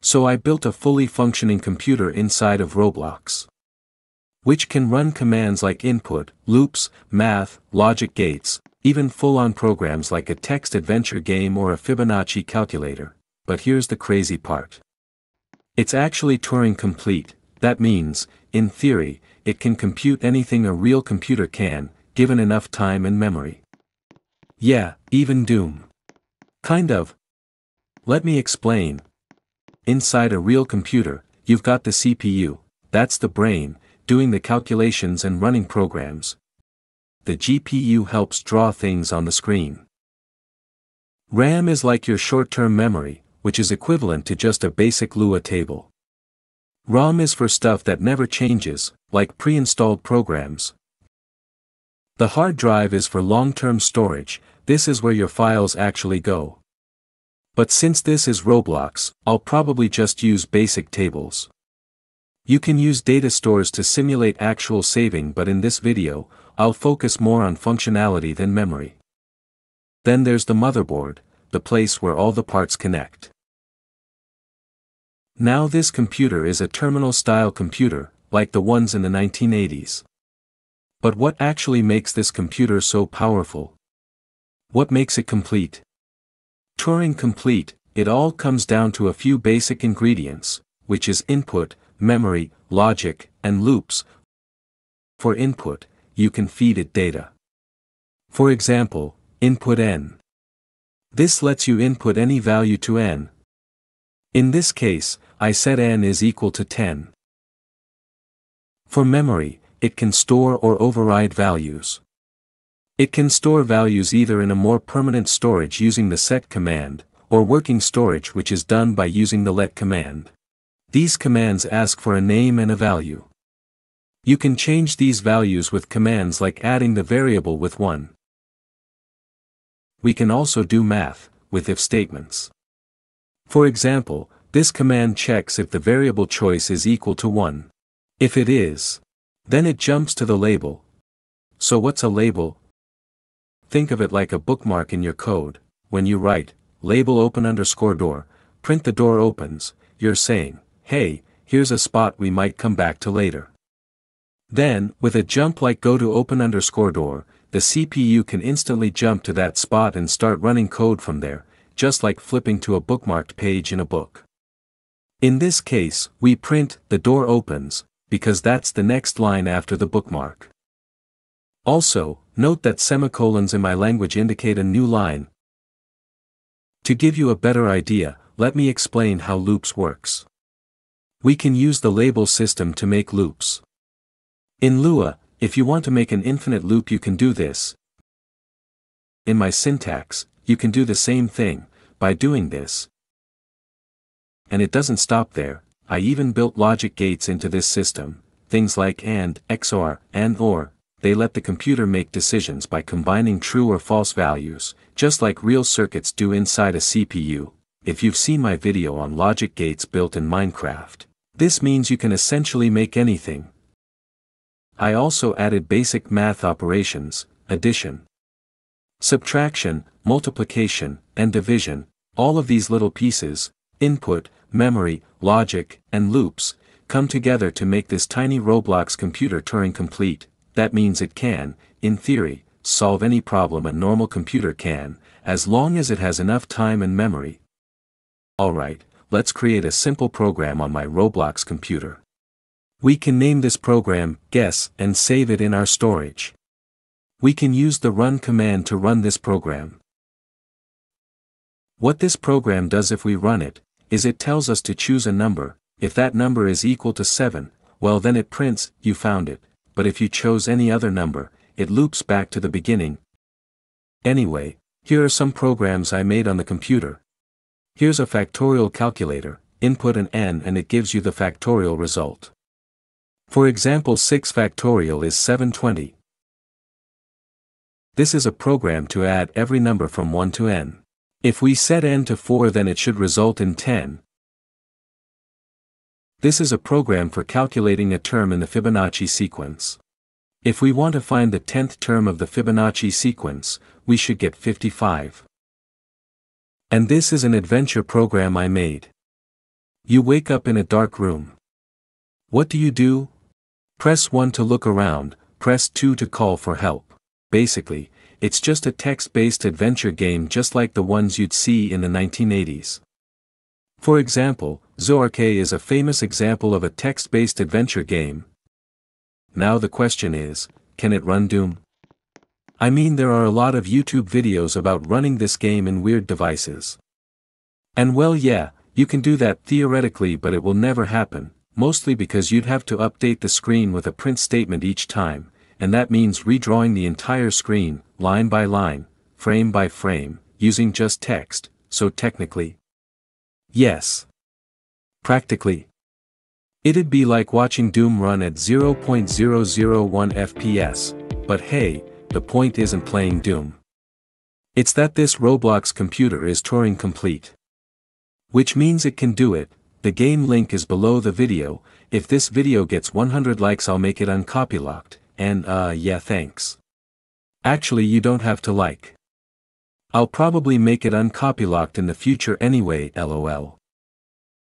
So I built a fully functioning computer inside of Roblox, which can run commands like input, loops, math, logic gates, even full-on programs like a text adventure game or a Fibonacci calculator. But here's the crazy part. It's actually Turing complete. That means, in theory, it can compute anything a real computer can, given enough time and memory. Yeah, even Doom. Kind of. Let me explain. Inside a real computer, you've got the CPU, that's the brain, doing the calculations and running programs. The GPU helps draw things on the screen. RAM is like your short-term memory, which is equivalent to just a basic Lua table. ROM is for stuff that never changes, like pre-installed programs. The hard drive is for long-term storage. This is where your files actually go. But since this is Roblox, I'll probably just use basic tables. You can use data stores to simulate actual saving, but in this video, I'll focus more on functionality than memory. Then there's the motherboard, the place where all the parts connect. Now this computer is a terminal-style computer, like the ones in the 1980s. But what actually makes this computer so powerful? What makes it complete? Turing complete, it all comes down to a few basic ingredients, which is input, memory, logic, and loops. For input, you can feed it data. For example, input n. This lets you input any value to n. In this case, I set n is equal to 10. For memory, it can store or override values. It can store values either in a more permanent storage using the set command, or working storage, which is done by using the let command. These commands ask for a name and a value. You can change these values with commands like adding the variable with 1. We can also do math, with if statements. For example, this command checks if the variable choice is equal to 1. If it is, then it jumps to the label. So what's a label? Think of it like a bookmark in your code. When you write, label open_door, print the door opens, you're saying, hey, here's a spot we might come back to later. Then, with a jump like go to open_door, the CPU can instantly jump to that spot and start running code from there, just like flipping to a bookmarked page in a book. In this case, we print, the door opens, because that's the next line after the bookmark. Also, note that semicolons in my language indicate a new line. To give you a better idea, let me explain how loops works. We can use the label system to make loops. In Lua, if you want to make an infinite loop, you can do this. In my syntax, you can do the same thing, by doing this. And it doesn't stop there. I even built logic gates into this system, things like AND, XOR, and OR. They let the computer make decisions by combining true or false values, just like real circuits do inside a CPU. If you've seen my video on logic gates built in Minecraft, this means you can essentially make anything. I also added basic math operations, addition, subtraction, multiplication, and division. All of these little pieces, input, memory, logic, and loops, come together to make this tiny Roblox computer Turing complete. That means it can, in theory, solve any problem a normal computer can, as long as it has enough time and memory. Alright, let's create a simple program on my Roblox computer. We can name this program, guess, and save it in our storage. We can use the run command to run this program. What this program does if we run it, is it tells us to choose a number. If that number is equal to 7, well then it prints, you found it. But if you chose any other number, it loops back to the beginning. Anyway, here are some programs I made on the computer. Here's a factorial calculator, input an n and it gives you the factorial result. For example, 6 factorial is 720. This is a program to add every number from 1 to n. If we set n to 4, then it should result in 10. This is a program for calculating a term in the Fibonacci sequence. If we want to find the 10th term of the Fibonacci sequence, we should get 55. And this is an adventure program I made. You wake up in a dark room. What do? Press 1 to look around, press 2 to call for help. Basically, it's just a text-based adventure game just like the ones you'd see in the 1980s. For example, Sorta is a famous example of a text-based adventure game. Now the question is, can it run Doom? I mean, there are a lot of YouTube videos about running this game in weird devices. And well, yeah, you can do that theoretically, but it will never happen, mostly because you'd have to update the screen with a print statement each time, and that means redrawing the entire screen, line by line, frame by frame, using just text, so technically, yes. Practically, it'd be like watching Doom run at 0.001 FPS, but hey, the point isn't playing Doom. It's that this Roblox computer is Turing complete. Which means it can do it. The game link is below the video. If this video gets 100 likes, I'll make it uncopylocked, and yeah, thanks. Actually, you don't have to like. I'll probably make it uncopylocked in the future anyway, lol.